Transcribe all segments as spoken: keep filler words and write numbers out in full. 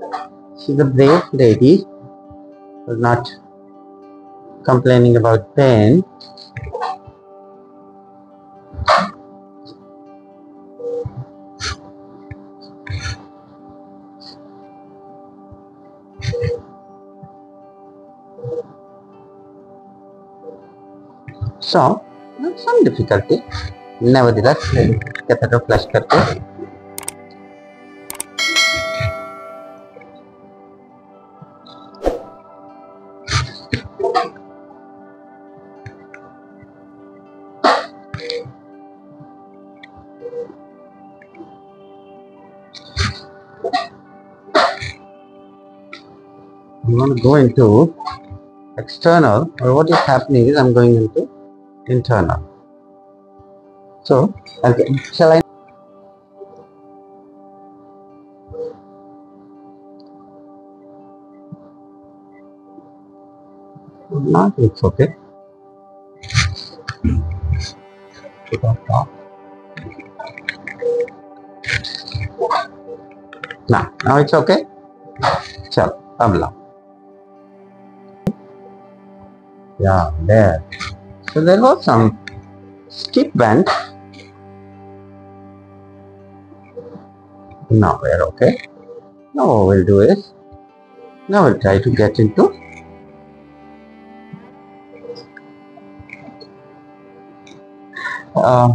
She's a brave lady, was not complaining about pain. So, some difficulty. Nevertheless, catheter flush करके I'm going to go into external, or what is happening is I'm going into internal. So, okay, shall I? No, it's okay. Now, now it's okay. Chal, अब लाओ. Yeah, there. So there was some steep bend. Now we're okay. Now what we'll do is, now we'll try to get into uh,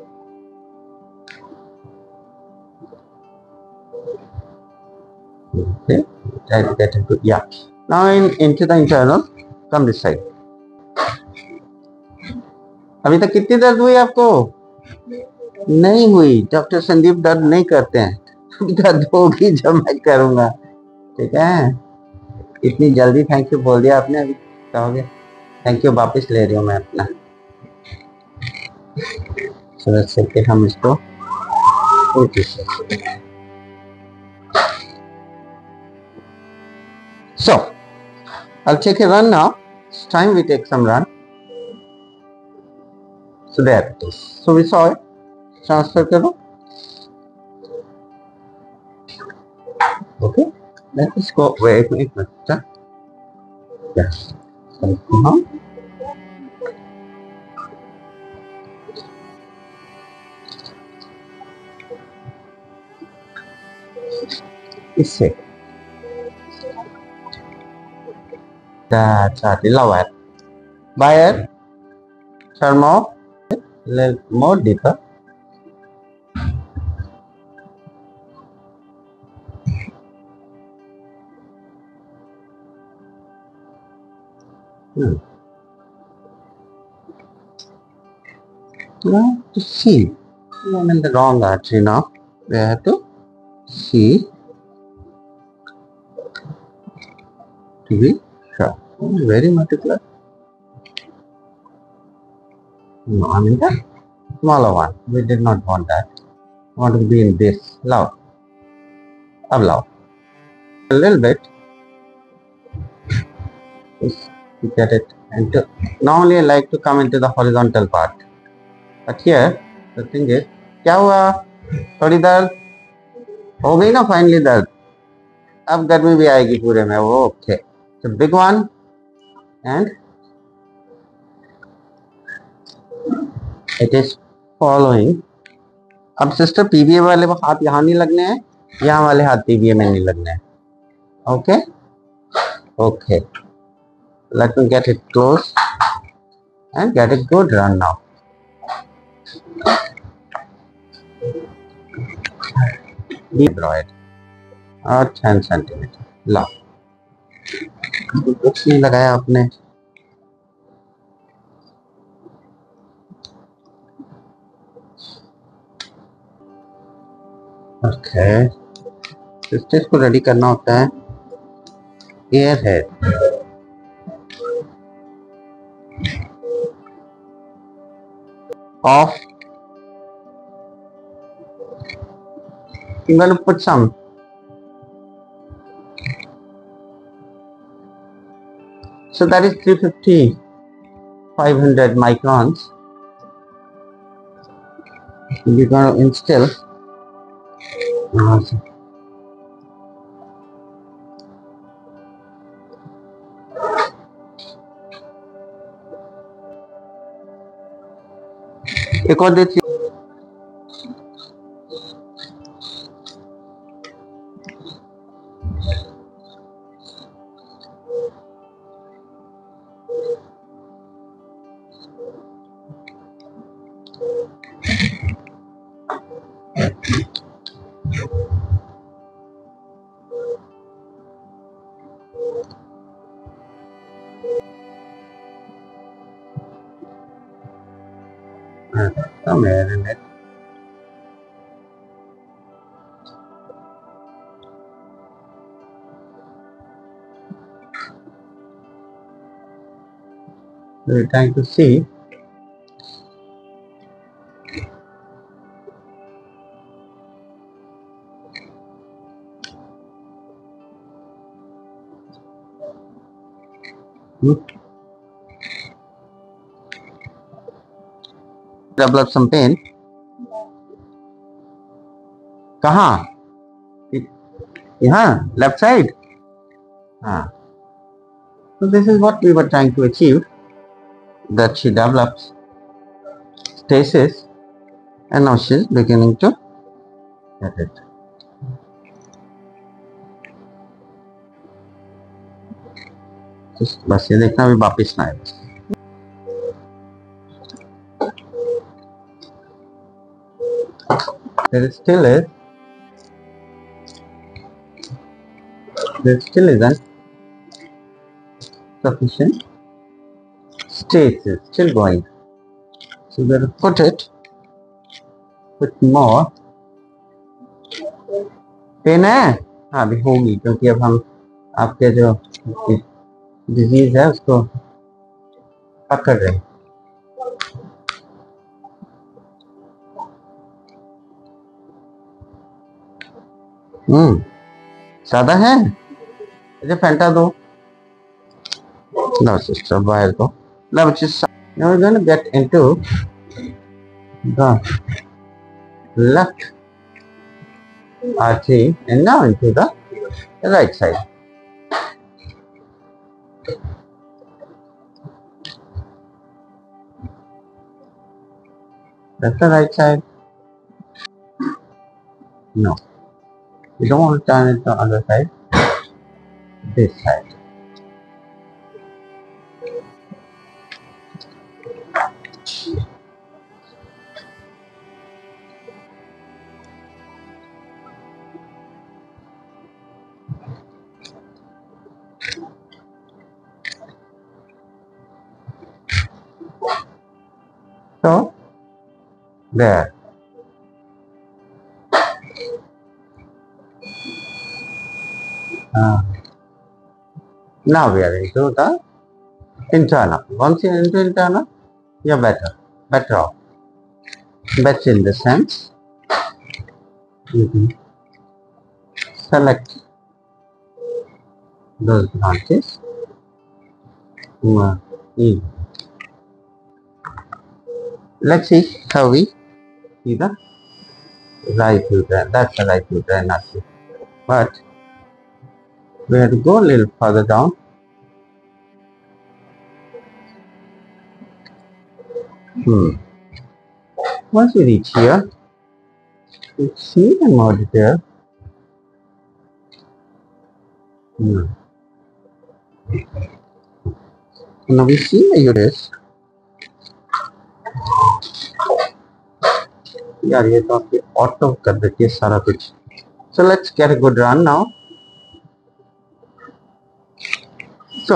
okay, try to get into, yeah. Now in into the internal, come this side. अभी तक कितनी दर्द हुई आपको? नहीं हुई. Doctor Sandeep दर्द नहीं करते हैं. दर्द होगी जब मैं करूंगा. ठीक है. इतनी जल्दी थैंक यू बोल दिया आपने. अभी कहोगे थैंक यू वापस ले रही हूँ मैं अपना. समझ सकते हम इसको. So, I'll take a run now. It's time we take some run. So there it is. So we saw it. Transfer करो. Okay. Let's go. Wait, wait, wait. Yes. Uh-huh. इससे that's right. Love it. Buyer. Turn more. Little more deeper. Hmm. Now to see. I'm in the wrong artery now. We have to see to be sure. Very particular. No, I'm in the smaller one. We did not want that. We want to be in this. Loud. Up loud. A little bit. Just to get it into. Normally I like to come into the horizontal part. But here, the thing is, क्या हुआ? थोड़ी दर्द हो गई ना finally दर्द. अब गर्मी भी आएगी पूरे में. वो okay. So big one and it is following. अब सिस्टर पीवीए वाले हाथ यहाँ नहीं लगने हैं. यहाँ वाले हाथ पीवीए में नहीं लगने हैं. Okay okay. Let me get it close and get a good run now. Deep और टेन सेंटीमीटर. ला कुछ नहीं लगाया आपने. ओके. इस स्टेज को रेडी करना होता है. Air head. Off. I'm going to put some. So that is three fifty, five hundred microns. We're going to instill. एक और देती marinate we're trying to see develop some pain. कहाँ? यहाँ left side. हाँ. So this is what we were trying to achieve, that she develops stasis and now she's beginning to get it. बस ये देखना अभी वापिस ना आए. There still is there still isn't sufficient stasis, still going. So we have to put it with more. Pain है? हाँ अभी होगी क्योंकि अब हम आपके जो डिजीज है उसको पकड़ रहे हैं. हम्म ज्यादा है? मुझे फैंटा दो. No sister, बाहर दो. Now which is now we're going to get into the left artery and now into the right side. That's the right side. No. You don't want to turn it to the other side. This side. So, there. Uh, now we are into the internal. Once you're into internal, you're better. Better off. Better in the sense, you can select those branches. Uh, in. Let's see how we see the right uterine. That's the right uterine artery. But we have to go a little further down. Hmm. Once we reach here, you see the node there. Hmm. Now we see the uterus. यार ये तो आपकी auto कर देती है सारा कुछ. So let's get a good run now. So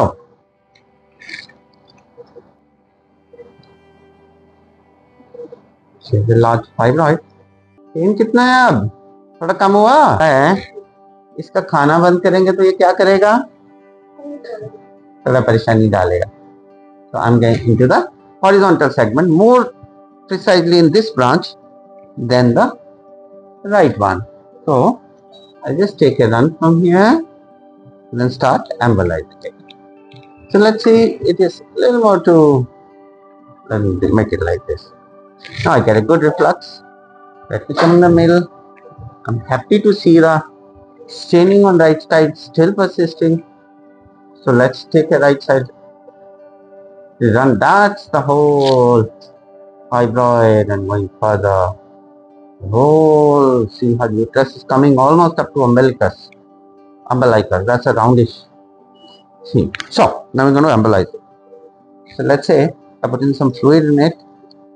the large fibroid. Pain कितना है अब? थोड़ा कम हुआ है. इसका खाना बंद करेंगे तो ये क्या करेगा? थोड़ा परेशानी डालेगा. So I'm going into the horizontal segment, more precisely in this branch than the right one. So I just take a run from here and then start embolizing. So let's see, it is a little more to, let me make it like this. Now I get a good reflux. Let me come in the middle. I'm happy to see the staining on right side still persisting. So let's take a right side run. That's the whole fibroid and going further. The whole, see her uterus is coming almost up to umbilicus. Umbilicus, that's a roundish. See, so now we're going to embolize it. So let's say I put in some fluid in it.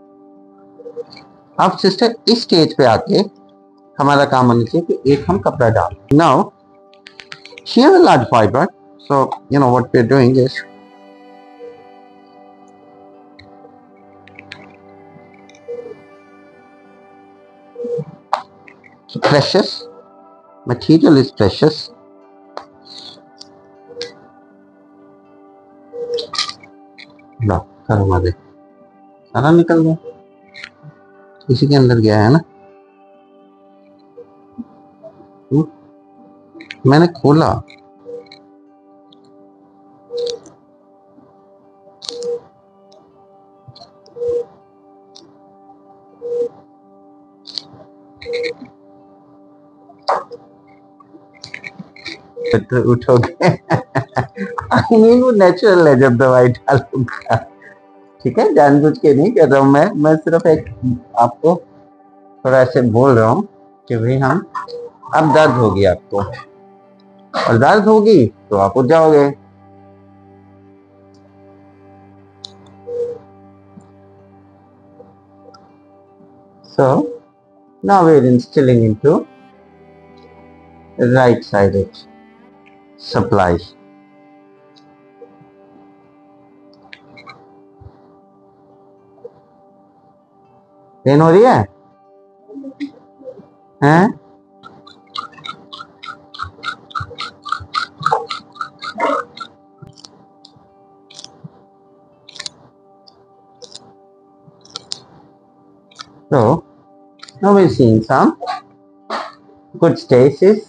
अब sister इस stage पे आके हमारा काम होना चाहिए कि एक हम कपड़ा डाल. Now she has a large fibroid, so you know what we're doing is so precious material is precious. ला करो मारे सारा निकल गया, इसी के अंदर गया है ना. हुँ? मैंने खोला तो उठोगे. आई मीन वो नेचुरल है जब दवाई डालूंगा. ठीक है, जानबूझ के नहीं कर रहा हूँ मैं मैं सिर्फ एक आपको थोड़ा ऐसे बोल रहा हूँ कि भाई हम अब दर्द होगी आपको, और दर्द होगी तो आप उठ जाओगे. So now we're instilling into right sided supply. Pain हो रही है हैं? So now we're seeing some good stasis.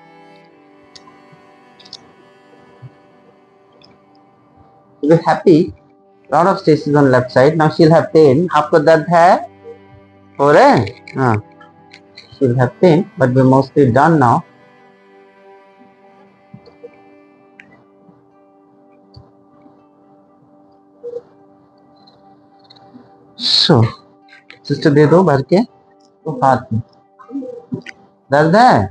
We're happy. Lot of stasis on left side. Now she'll have pain. आपको दर्द है? हो रहा है? हाँ. She'll have pain, but we're mostly done now. So, sister दे दो भर के तो हाथ में. दर्द है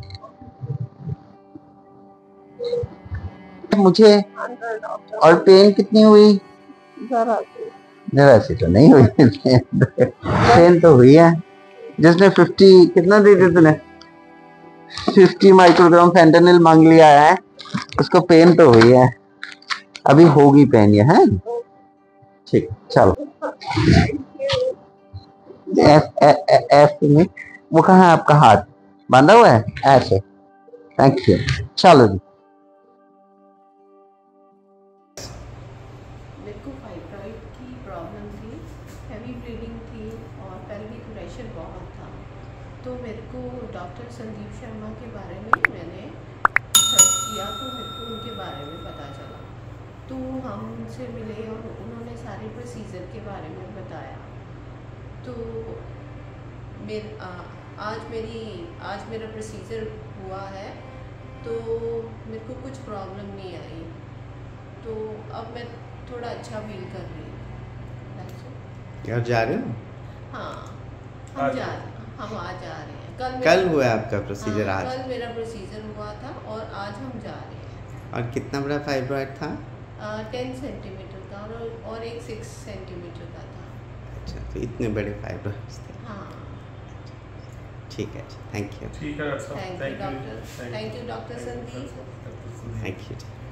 मुझे? और पेन कितनी हुई? जरा सी तो नहीं हुई. पेन तो हुई है. जिसने फिफ्टी कितना दे दिया तूने? फिफ्टी माइक्रोग्राम फेंटानिल मांग लिया है, उसको पेन तो हुई है. अभी होगी पेन ये है. ठीक, चलो. एफ एफ में वो कहाँ है आपका हाथ? बांधा हुआ है ऐसे. Thank you. चलो जी. मेरे को फाइब्रॉइड की प्रॉब्लम थी, हैवी ब्लीडिंग थी और पेल्विक प्रेशर बहुत था. तो मेरे को डॉक्टर संदीप शर्मा के बारे में मैंने सर्च किया तो मेरे को उनके बारे में पता चला. तो हम उनसे मिले और उन्होंने सारे प्रोसीजर के बारे में बताया. तो मेर आ, आज मेरी आज मेरा प्रोसीजर हुआ है तो मेरे को कुछ प्रॉब्लम नहीं आई. तो अब मैं थोड़ा अच्छा फील कर रही हूँ. यार जा रहे हो? हाँ हम जा रहे हैं. हम आज जा रहे हैं. कल कल हुआ आपका प्रोसीजर? हाँ, आज कल मेरा प्रोसीजर हुआ था और आज हम जा रहे हैं. और कितना बड़ा फाइब्रॉइड था? टेन सेंटीमीटर का और, और एक सिक्स सेंटीमीटर का था. अच्छा, तो इतने बड़े फाइब्रॉइड्स थे. हाँ ठीक है, थैंक यू. ठीक है डॉक्टर साहब. Thank you doctor. Thank you doctor Sandeep. Thank you.